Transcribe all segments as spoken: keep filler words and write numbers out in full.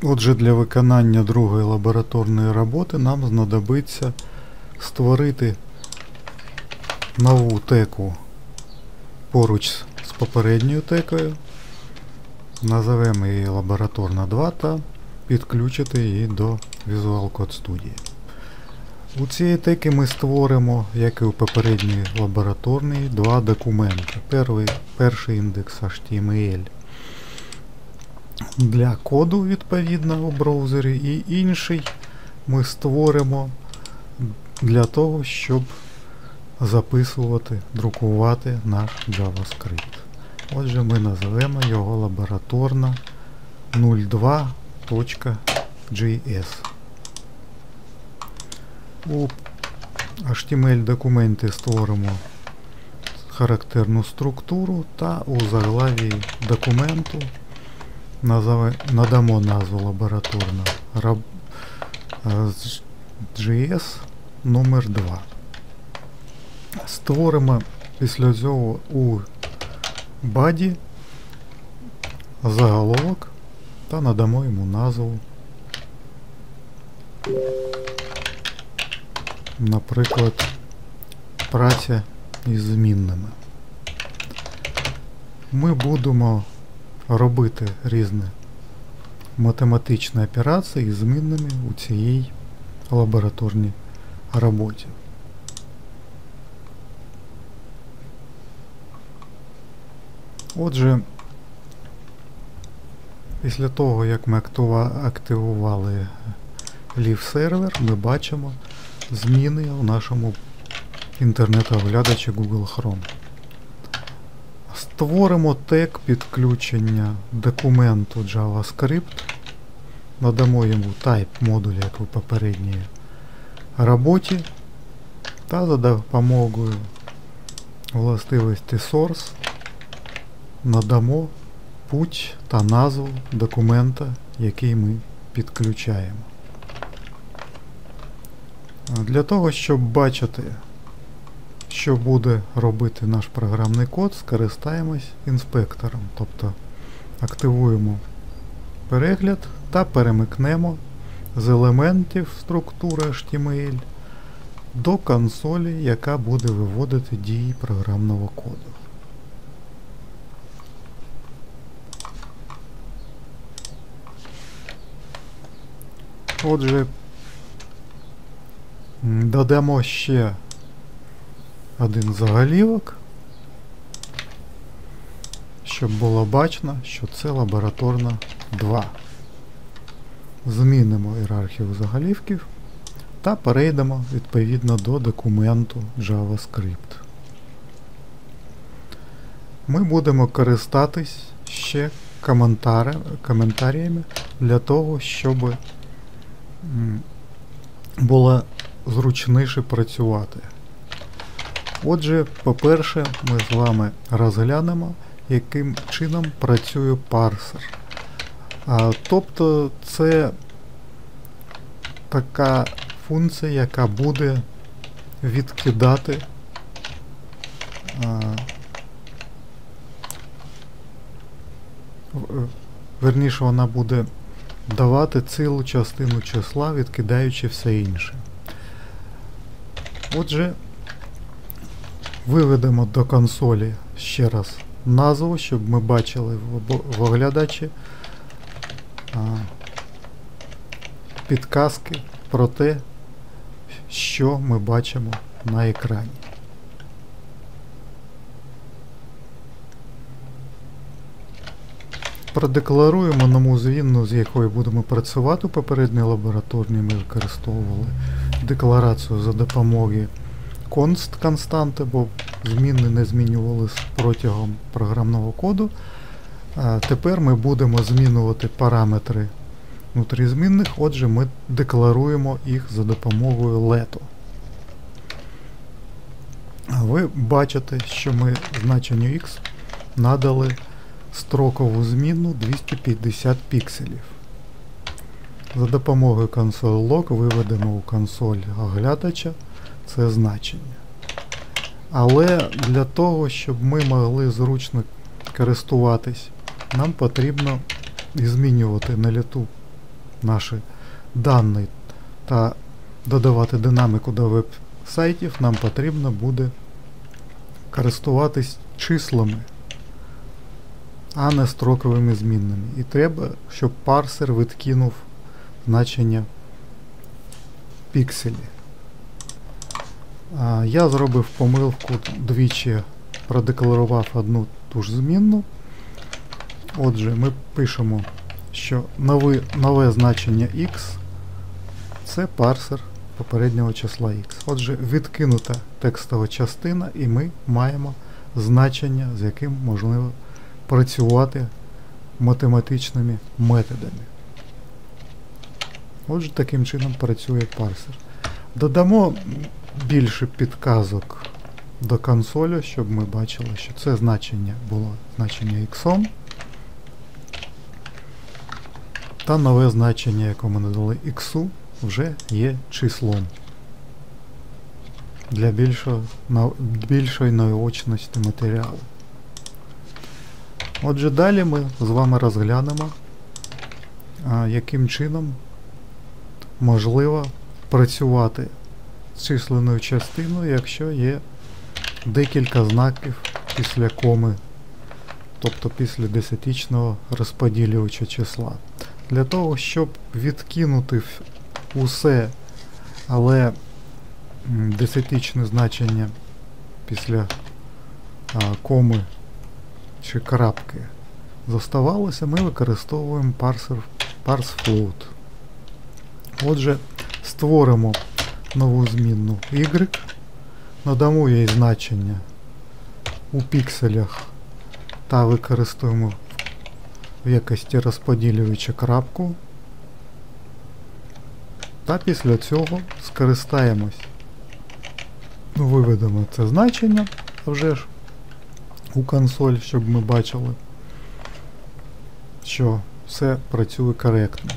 Отже, для виконання другої лабораторної роботи нам знадобиться створити нову теку поруч з попередньою текою. Назовемо її лабораторна два та підключити її до Visual Code Studio. У цієї теки ми створимо, як і у попередній лабораторній, два документи. Перший, перший індекс ейч ті ем ель для коду, відповідно, у браузері, і інший ми створимо для того, щоб записувати, друкувати наш JavaScript. Отже, ми називемо його лабораторна нуль два точка джей ес. У ейч ті ем ель документі створимо характерну структуру та у заглаві документу назове, надамо назву лабораторна джей ес номер два. Створимо після цього у body заголовок та надамо йому назву, наприклад, праця із змінними. Ми будемо робити різні математичні операції із змінними у цій лабораторній роботі. Отже, після того, як ми активували Leaf сервер, ми бачимо зміни у нашому інтернет-оглядачі Google Chrome. Створимо тег підключення документу JavaScript, надамо йому type модуль, як у попередній роботі, та за допомогою властивості source надамо путь та назву документа, який ми підключаємо. Для того, щоб бачити, що буде робити наш програмний код, скористаємось інспектором. Тобто активуємо перегляд та перемикнемо з елементів структури ейч ті ем ель до консолі, яка буде виводити дії програмного коду. Отже, додамо ще один заголівок, щоб було бачно, що це лабораторна два. Змінимо ієрархію заголівків та перейдемо відповідно до документу JavaScript. Ми будемо користатись ще коментарями для того, щоб було зручніше працювати. Отже, по-перше, ми з вами розглянемо, яким чином працює парсер. А, тобто це така функція, яка буде відкидати а, верніше, вона буде давати цілу частину числа, відкидаючи все інше. Отже, виведемо до консолі ще раз назву, щоб ми бачили в оглядачі а, підказки про те, що ми бачимо на екрані. Продекларуємо нову змінну, з якою будемо працювати. У попередній лабораторній ми використовували декларацію за допомогою const константи, бо змінни не змінювалися протягом програмного коду. А тепер ми будемо змінювати параметри внутрі змінних, отже ми декларуємо їх за допомогою let. Ви бачите, що ми значенню x надали строкову змінну двісті п'ятдесят пікселів. За допомогою console.log виведемо у консоль оглядача це значення. Але для того, щоб ми могли зручно користуватись, нам потрібно змінювати на літу наші дані та додавати динаміку до веб-сайтів, нам потрібно буде користуватись числами, а не строковими змінними. І треба, щоб парсер відкинув значення пікселі. А, я зробив помилку, двічі продекларував одну ту ж змінну. Отже, ми пишемо, що нове, нове значення x це парсер попереднього числа x. Отже, відкинута текстова частина, і ми маємо значення, з яким можливо працювати математичними методами. Отже, таким чином працює парсер. Додамо більше підказок до консолі, щоб ми бачили, що це значення було значення x. Та нове значення, яке ми надали x, вже є числом. Для більшого, на, більшої наочності матеріалу. Отже, далі ми з вами розглянемо, а, яким чином можливо працювати з численною частиною, якщо є декілька знаків після коми, тобто після десятичного розподілювача числа. Для того, щоб відкинути усе, але десятичне значення після а, коми чи крапки зоставалося, ми використовуємо парсер parseFloat. Отже, створимо нову змінну y, надамо їй значення у пікселях та використовуємо в якості розподілювача крапку. Та після цього скористаємось, ну, виведемо це значення вже ж у консоль, щоб ми бачили, що все працює коректно.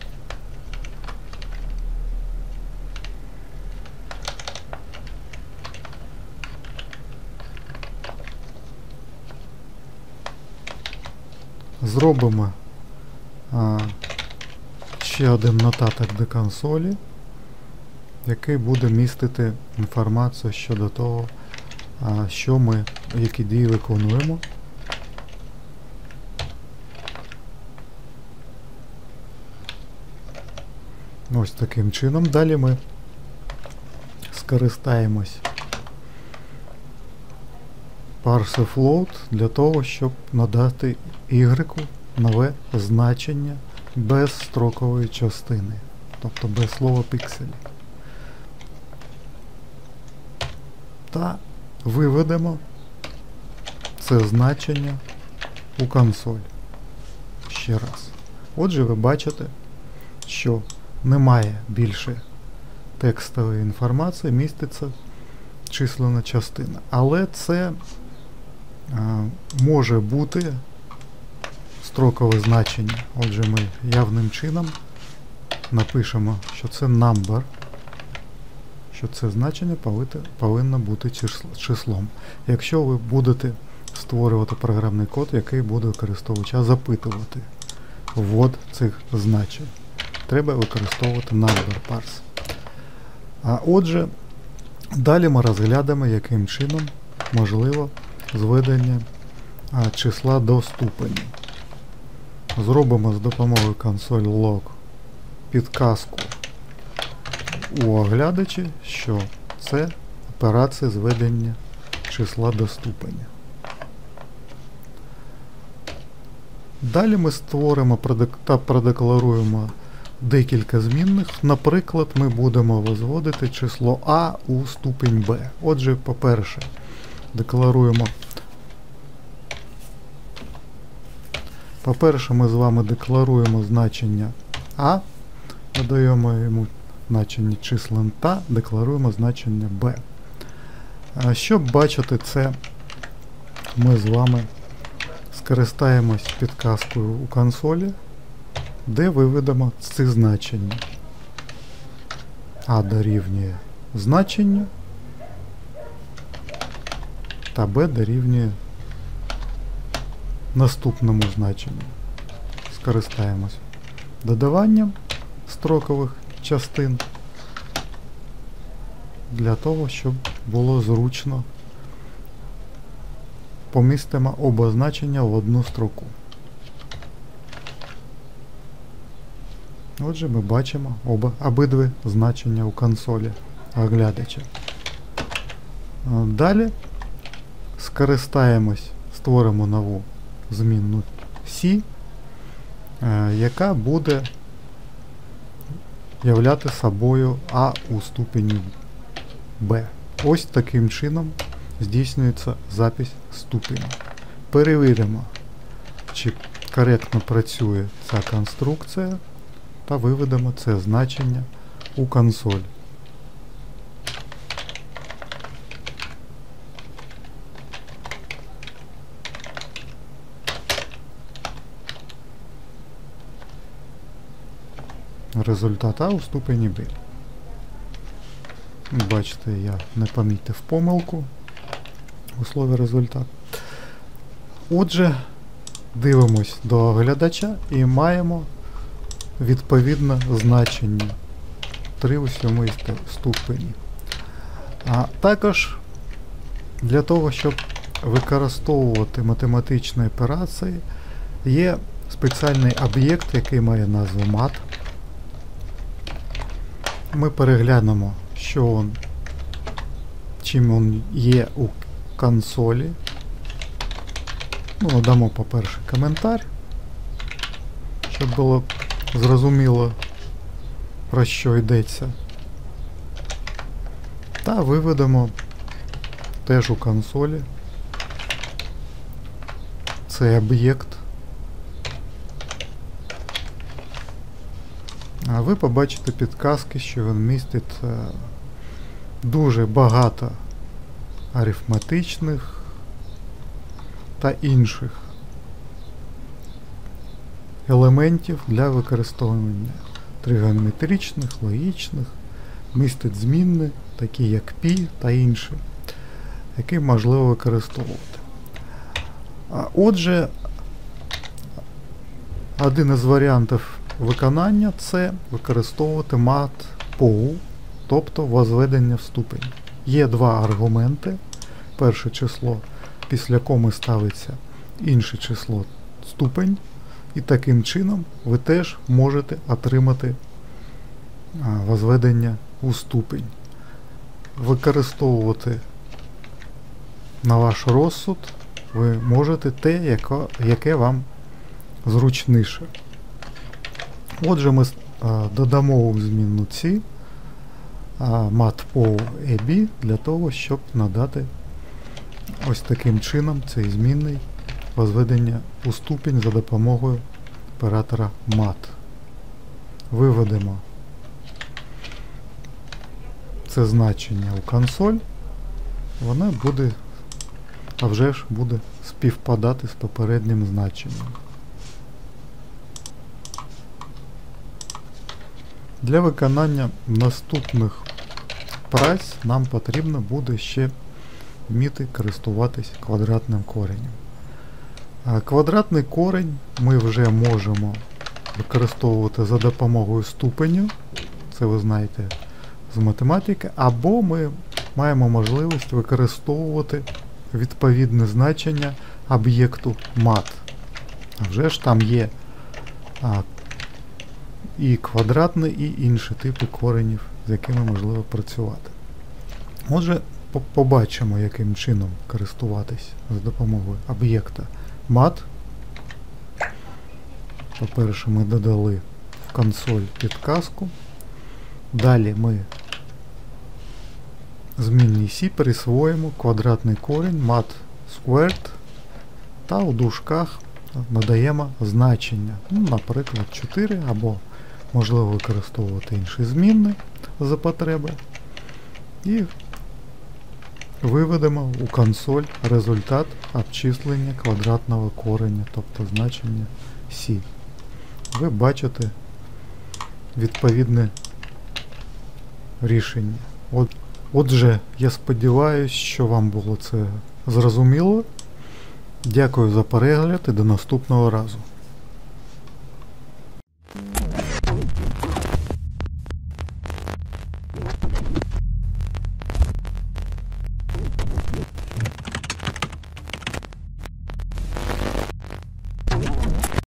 Зробимо а, ще один нотаток до консолі, який буде містити інформацію щодо того, а, що ми, які дії виконуємо. Ось таким чином. Далі ми скористаємось parseFloat для того, щоб надати y нове значення без строкової частини, тобто без слова пікселі. Та виведемо це значення у консоль. Ще раз. Отже, ви бачите, що немає більше текстової інформації, міститься числена частина. Але це а, може бути строкове значення. Отже, ми явним чином напишемо, що це number, що це значення повинно бути числом. Якщо ви будете створювати програмний код, який буде користувача запитувати ввод цих значень, треба використовувати number parse. А отже, далі ми розглянемо, яким чином можливо зведення а, числа до ступені. Зробимо з допомогою консоль log підказку у оглядачі, що це операція зведення числа до ступеня. Далі ми створимо та продекларуємо декілька змінних. Наприклад, ми будемо возводити число А у ступінь Б. Отже, по-перше, декларуємо. По-перше, ми з вами декларуємо значення А, додаємо йому значення числен та декларуємо значення Б. Щоб бачити це, ми з вами скористаємось підказкою у консолі, де виведемо ці значення. А дорівнює значенню та Б дорівнює наступному значенню. Скористаємось додаванням строкових частин, для того, щоб було зручно помістимо оба значення в одну строку. Отже, ми бачимо оба, обидві значення у консолі оглядача. Далі скористаємось, створимо нову змінну C, яка буде являти собою А у ступені Б. Ось таким чином здійснюється запись ступеня. Перевіримо, чи коректно працює ця конструкція, та виведемо це значення у консоль. Результат А у ступені Б. Бачите, я не помітив помилку у слові результат. Отже, дивимось до оглядача і маємо відповідне значення три у сьомій ступені. А також для того, щоб використовувати математичні операції, є спеціальний об'єкт, який має назву мат. Ми переглянемо, що он, чим він є у консолі. Ну, дамо, по-перше, коментар, щоб було зрозуміло, про що йдеться. Та виведемо теж у консолі цей об'єкт. А ви побачите підказки, що він містить е, дуже багато арифметичних та інших елементів для використовування тригонометричних, логічних, містить змінні, такі як π та інші, які можливо використовувати. А отже, один із варіантів виконання – це використовувати mat-pow, тобто возведення в ступень. Є два аргументи. Перше число, після коми ставиться інше число ступень, і таким чином ви теж можете отримати а, возведення у ступень. Використовувати на ваш розсуд ви можете те, яко, яке вам зручніше. Отже, ми а, додамо у змінну C mat-pow ab для того, щоб надати ось таким чином цей змінний возведення у ступінь за допомогою оператора mat. Виведемо це значення у консоль, вона буде, а вже ж буде співпадати з попереднім значенням. Для виконання наступних праць нам потрібно буде ще вміти користуватись квадратним коренем. А квадратний корень ми вже можемо використовувати за допомогою ступеню, це ви знаєте з математики, або ми маємо можливість використовувати відповідне значення об'єкту mat. А вже ж там є а, і квадратний, і інші типи коренів, з якими можливо працювати. Отже, побачимо, яким чином користуватись за допомогою об'єкта mat. По-перше, ми додали в консоль підказку. Далі ми змінній C присвоїмо квадратний корінь mat squared та у дужках надаємо значення. Ну, наприклад, чотири, або можливо використовувати інші змінні за потреби. І виведемо у консоль результат обчислення квадратного кореня, тобто значення C. Ви бачите відповідне рішення. От, отже, я сподіваюся, що вам було це зрозуміло. Дякую за перегляд і до наступного разу.